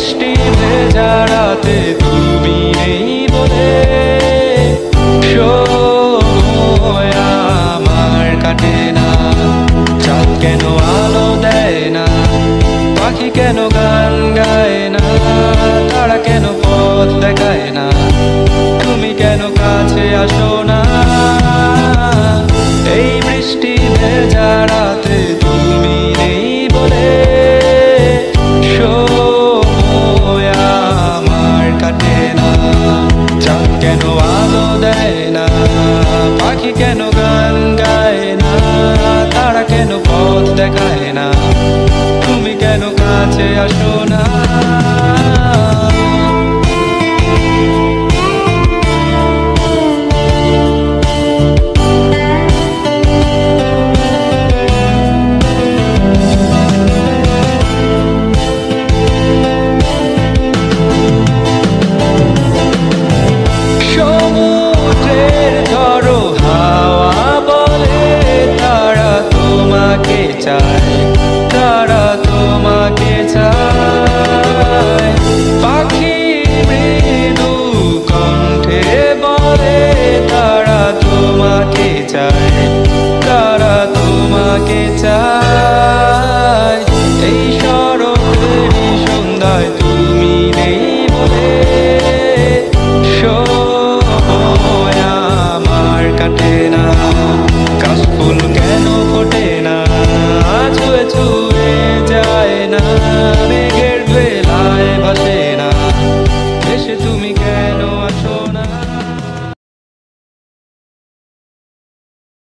বৃষ্টি ভেজা রাতে তুমি নেই বলে সময় আমার কাটে না। চাঁদ কেন আলো দেয় না, পাখি কেন গান গায় না, তারা কেন পথ দেখায় না, তুমি কেন কাছে আসো না। এই বৃষ্টি ভেজা রাতে তুমি নেই বলে সময় আমার কাটে না। চাঁদ কেন আলো দেয় না, পাখি কেন গান গায় না, তারা কেন পথ দেখায় না, তুমি কেন কাছে আসো না। সমুদ্রের ঝড়ো হাওয়া বলে তারা তোমাকে চায়, তারা তোমাকে চায়। পাখি মৃদু কণ্ঠে বলে তারা তোমাকে চায়, তারা তোমাকে চায়। এই